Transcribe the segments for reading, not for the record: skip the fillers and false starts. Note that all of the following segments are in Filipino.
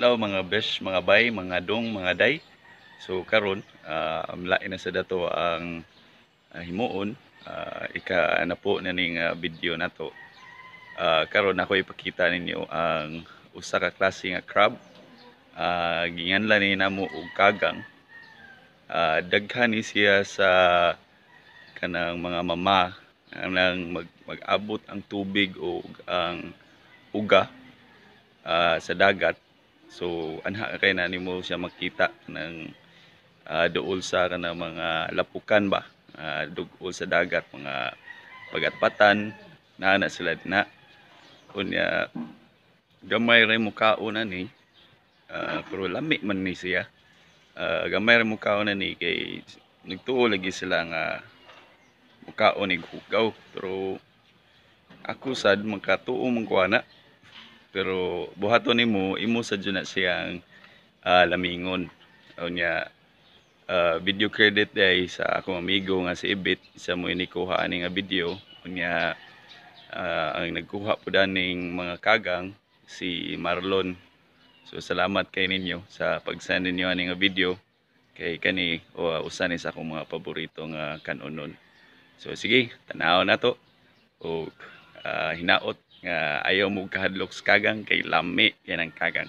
adlaw mga besh, mga bay, mga dong, mga day. So karon lain na sa dato ang himuon ika na po naning video nato. Karon ako ipakita ninyo ang usa ka klase nga crab. Ginganlan ni namo og kagang. Daghan ni siya sa kanang mga mama nang mag-abot ang tubig o ang uga sa dagat. So anha kay na nimo siya makita ng duol sa kanang mga lapukan ba, duol sa dagat, mga pagatpatan na sila na unya gamay ra mo kaon ani, pero lami man ni siya. Gamay ra mo kaon ani kay nagtuo lagi sila nga mukaon ni hugaw, pero ako sad magkatuo man ko ana. Pero buhaton nimo imo sad na siyang lamingon. Unya video credit day sa akong amigo nga si Ibit, isa mo ini kuha ani nga video. Unya ang nagkuha po daning mga kagang si Marlon. So salamat kay ninyo sa pag-send ninyo ani nga video kay kani usa ni sa akong mga paborito nga kanunon. So sige, tanaw na to. O hinaot nga ayaw mo kahadlok sa kagang kay lami yan ang kagang.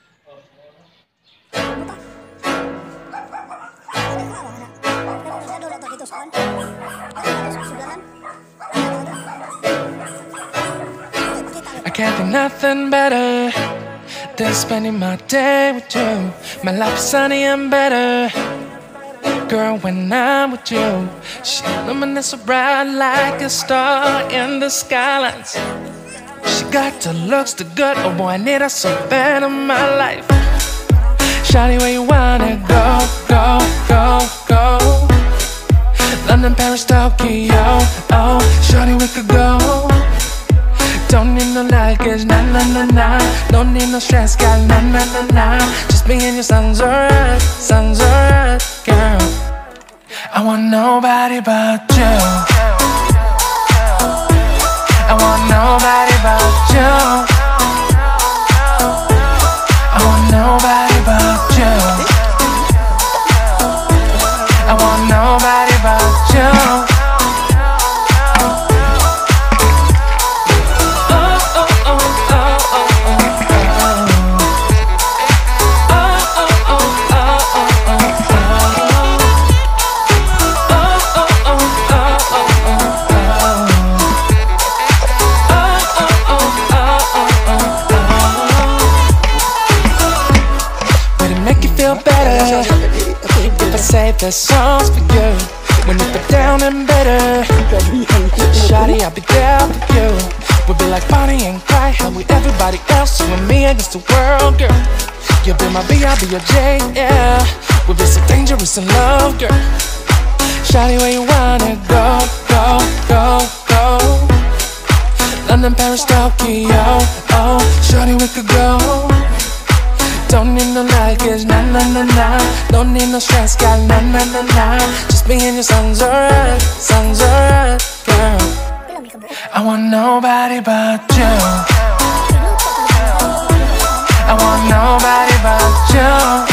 I can't think nothing better than spending my day with you. My life is sunny and better, girl, when I'm with you. She illuminates so bright like a star in the skylines. She got the looks, the good, oh boy, I need her so bad in my life. Shawty, where you wanna go, go, go, go? London, Paris, Tokyo, oh, shawty, we could go. Don't need no luggage, nah, nah, nah, nah. Don't need no stress, girl, nah, nah, nah, nah. Just me and your sounds alright, girl. I want nobody but you. I want nobody but you. I want nobody but you. I want nobody but you. Say the songs for you when you put down and better. Shawty, I'll be there for you. We'll be like Bonnie and Clyde, how we everybody else, you and me against the world, girl. You'll be my B, I'll be your J, yeah. We'll be so dangerous in love, girl. Shawty, where you wanna go, go, go, go? London, Paris, Tokyo, oh, shawty, we could go. Don't need no luggage, nah, nah, nah, nah. Don't need no stress, girl, nah, nah, nah, nah. Just me and your sounds alright, girl. I want nobody but you. I want nobody but you.